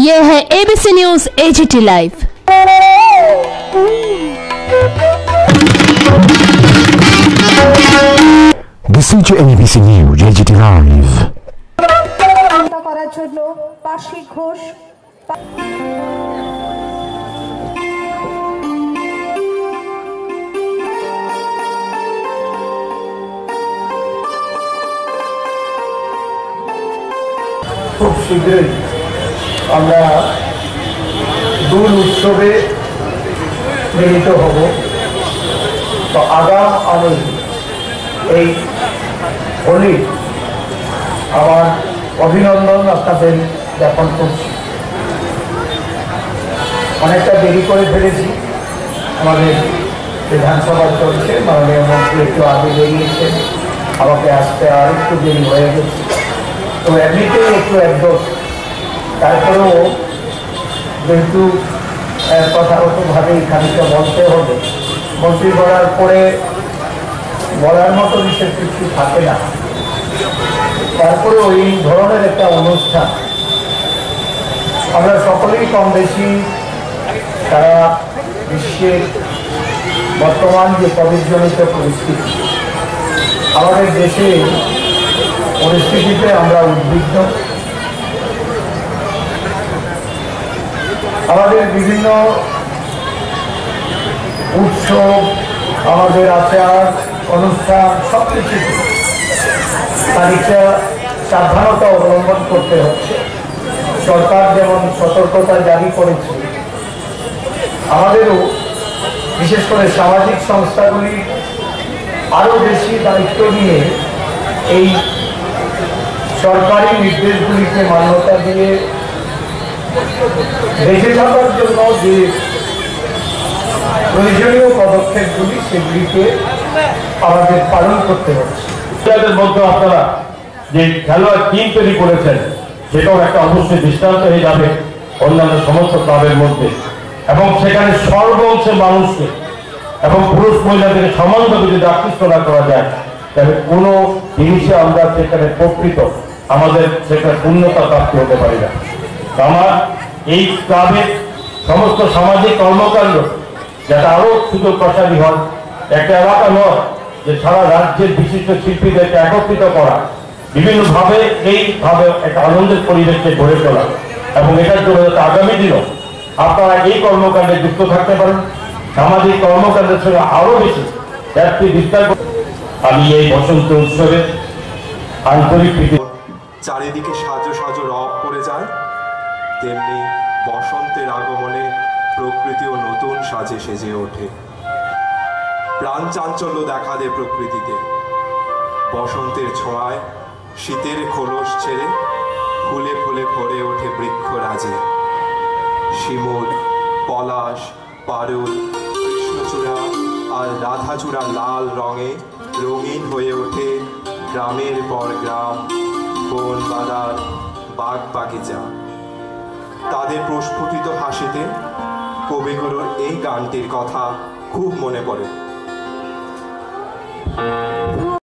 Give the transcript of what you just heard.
ये है ABC news AGT live. This is ABC News AGT Live. করার জন্য পাশি ঘোষ খুব শীঘ্রই আমরা দোল উৎসবে মিলিত হব। তো আগাম আমি এই হোলি আমার অভিনন্দন আপনাদের জ্ঞাপন করছি। অনেকটা দেরি করে ফেলেছি, আমাদের বিধানসভা চলছে, মাননীয় মন্ত্রী একটু আগে বেরিয়েছেন, আমাকে আসতে আর একটু দেরি হয়ে গেছে। তো এমনিতেই একটু একদম, তারপরেও যেহেতু কথাগতভাবেই খানিকটা বলতে হবে, মন্ত্রী বলার পরে বলার মতো বিশেষ কিছু থাকে না। তারপরেও এই ধরনের একটা অনুষ্ঠান আমরা সকলেই কম বেশি সারা বিশ্বের বর্তমান যে কোভিডজনিত পরিস্থিতি, আমাদের দেশে পরিস্থিতিতে আমরা উদ্বিগ্ন। আমাদের বিভিন্ন উৎসব, আমাদের আচার অনুষ্ঠান সব কিছু খানিকটা সাবধানতা অবলম্বন করতে হচ্ছে। সরকার যেমন সতর্কতা জারি করেছে, আমাদেরও বিশেষ করে সামাজিক সংস্থাগুলি আরও বেশি দায়িত্ব নিয়ে এই সরকারি নির্দেশগুলিকে মান্যতা দিয়ে বেঁচে থাকার জন্য যে প্রয়োজনীয় পদক্ষেপগুলি সেগুলিকে আমাদের পালন করতে হচ্ছে। মধ্যে আপনারা যে খেলোয়াড় টিম তৈরি করেছেন, সেটাও একটা অবশ্যই দৃষ্টান্ত হয়ে যাবে অন্যান্য সমস্ত ক্লাবের মধ্যে, এবং সেখানে সর্ব অংশের মানুষকে এবং পুরুষ মহিলাদেরকে সমানভাবে যদি আকৃষ্ট না করা যায়, তাহলে কোনো জিনিসে আমরা সেখানে প্রকৃত আমাদের সেখানে পূর্ণতা প্রাপ্তি হতে পারি না। আমার এই ক্লাবের সমস্ত সামাজিক কর্মকাণ্ড যাতে আরো সুযোগ প্রসারী হয়, একটা এলাকা নয় যে সারা রাজ্যের বিশিষ্ট শিল্পীদেরকে একত্রিত করা, বিভিন্নভাবে এইভাবে একটা আনন্দের পরিবেশকে গড়ে তোলা, এবং এটার জন্য যাতে আগামী দিনও আপনারা এই কর্মকাণ্ডে যুক্ত থাকতে পারেন, সামাজিক কর্মকাণ্ডের সঙ্গে আরো বেশি ব্যাপ্তি বিস্তার। আমি এই বসন্ত উৎসবে আন্তরিক চারিদিকে সাজো সাজো রব পড়ে যায়, তেমনি বসন্তের আগমনে প্রকৃতিও নতুন সাজে সেজে ওঠে। প্রাণ চাঞ্চল্য দেখা দেয় প্রকৃতিতে। বসন্তের ছোঁয়ায় শীতের খোলস ছেড়ে ফুলে ফুলে ভরে ওঠে বৃক্ষরাজে। শিমুল, পলাশ, পারুল, কৃষ্ণচূড়া আর রাধাচূড়া লাল রঙে রঙিন হয়ে ওঠে গ্রামের পর গ্রাম, বন বাদার, বাগ বাগিচা। তাদের প্রস্ফুটিত হাসিতে কবিগুরুর এই গানটির কথা খুব মনে পড়ে।